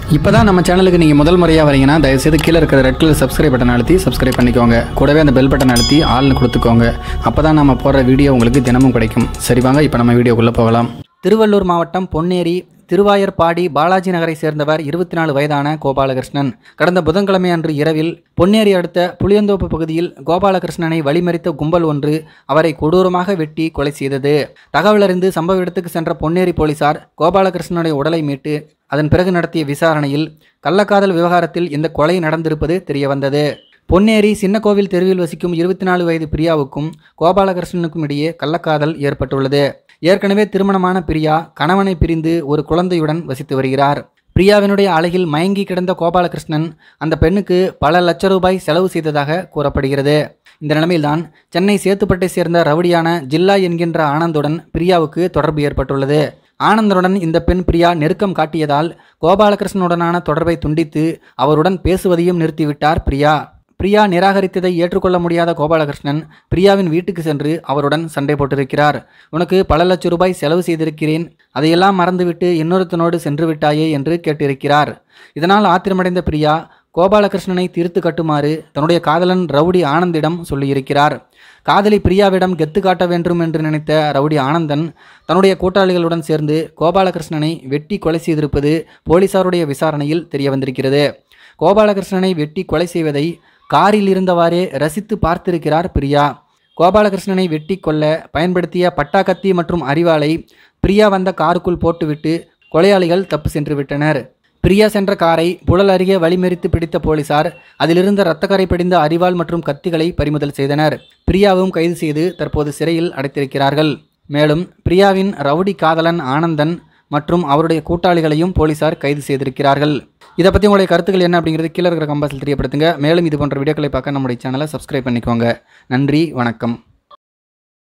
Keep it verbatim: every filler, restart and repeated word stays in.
இப்போ தான் நம்ம சேனலுக்கு நீங்கள் முதல் முறையாக வரீங்கன்னா தயவுசெய்து கீழே இருக்கிற ரெட் கலர் சப்ஸ்கிரைப் பட்டன் அழுத்தி சப்ஸ்கிரைப் பண்ணிக்கோங்க. கூடவே அந்த பெல் பட்டன் அழுத்தி ஆள்னு கொடுத்துக்கோங்க. அப்போ தான் நம்ம போடுற வீடியோ உங்களுக்கு தினமும் கிடைக்கும். சரி வாங்க இப்போ நம்ம வீடியோக்குள்ளே போகலாம். திருவள்ளூர் மாவட்டம் பொன்னேரி திருவாயர்பாடி பாலாஜி நகரை சேர்ந்தவர் இருபத்தி நாலு வயதான கோபாலகிருஷ்ணன். கடந்த புதன்கிழமை அன்று இரவில் பொன்னேரி அடுத்த புளியந்தோப்பு பகுதியில் கோபாலகிருஷ்ணனை வழிமறித்த கும்பல் ஒன்று அவரை கொடூரமாக வெட்டி கொலை செய்தது. தகவலறிந்து சம்பவ இடத்துக்கு சென்ற பொன்னேரி போலீசார் கோபாலகிருஷ்ணனுடைய உடலை மீட்டு அதன் பிறகு நடத்திய விசாரணையில் கள்ளக்காதல் விவகாரத்தில் இந்த கொலை நடந்திருப்பது தெரியவந்தது. பொன்னேரி சின்னக்கோவில் தெருவில் வசிக்கும் இருபத்தி நாலு வயது பிரியாவுக்கும் கோபாலகிருஷ்ணனுக்கும் இடையே கள்ளக்காதல் ஏற்பட்டுள்ளது. ஏற்கனவே திருமணமான பிரியா கணவனை பிரிந்து ஒரு குழந்தையுடன் வசித்து வருகிறார். பிரியாவினுடைய அழகில் மயங்கி கிடந்த கோபாலகிருஷ்ணன் அந்த பெண்ணுக்கு பல லட்ச ரூபாய் செலவு செய்ததாக கூறப்படுகிறது. இந்த நிலைமையில்தான் சென்னை சேத்துப்பட்டை சேர்ந்த ரவுடியான ஜில்லா என்கின்ற ஆனந்துடன் பிரியாவுக்கு தொடர்பு ஏற்பட்டுள்ளது. ஆனந்தனுடன் இந்த பெண் பிரியா நெருக்கம் காட்டியதால் கோபாலகிருஷ்ணனுடனான தொடர்பை துண்டித்து அவருடன் பேசுவதையும் நிறுத்திவிட்டார் பிரியா. பிரியா நிராகரித்ததை ஏற்றுக்கொள்ள முடியாத கோபாலகிருஷ்ணன் பிரியாவின் வீட்டுக்கு சென்று அவருடன் சண்டை போட்டிருக்கிறார். உனக்கு பல லட்சம் ரூபாய் செலவு செய்திருக்கிறேன், அதையெல்லாம் மறந்துவிட்டு இன்னொருத்தனோடு சென்று விட்டாயே என்று கேட்டிருக்கிறார். இதனால் ஆத்திரமடைந்த பிரியா கோபாலகிருஷ்ணனை தீர்த்து கட்டுமாறு தன்னுடைய காதலன் ரவுடி ஆனந்திடம் சொல்லியிருக்கிறார். காதலி பிரியாவிடம் கெத்து காட்ட வேண்டும் என்று நினைத்த ரவுடி ஆனந்தன் தன்னுடைய கூட்டாளிகளுடன் சேர்ந்து கோபாலகிருஷ்ணனை வெட்டி கொலை செய்திருப்பது போலீசாருடைய விசாரணையில் தெரிய வந்திருக்கிறது. கோபாலகிருஷ்ணனை வெட்டி கொலை செய்வதை காரில் இருந்தவாறே ரசித்து பார்த்திருக்கிறார் பிரியா. கோபாலகிருஷ்ணனை வெட்டி கொல்ல பயன்படுத்திய பட்டாக்கத்தி மற்றும் அரிவாளை பிரியா வந்த காருக்குள் போட்டுவிட்டு கொலையாளிகள் தப்பு சென்று விட்டனர். பிரியா சென்ற காரை புழல் அருகே வழிமறித்து பிடித்த போலீசார் அதிலிருந்த இரத்தக்கரை படிந்த அரிவாள் மற்றும் கத்திகளை பறிமுதல் செய்தனர். பிரியாவும் கைது செய்து தற்போது சிறையில் அடைத்திருக்கிறார்கள். மேலும் பிரியாவின் ரவுடி காதலன் ஆனந்தன் மற்றும் அவருடைய கூட்டாளிகளையும் போலீசார் கைது செய்திருக்கிறார்கள். இதை பற்றி உங்களுடைய கருத்துக்கள் என்ன அப்படிங்கிறது கீழே இருக்கிற கம்பாஸில் தெரியப்படுத்துங்க. மேலும் இது போன்ற வீடியோக்களை பார்க்க நம்முடைய சேனலை சப்ஸ்கிரைப் பண்ணிக்கோங்க. நன்றி, வணக்கம்.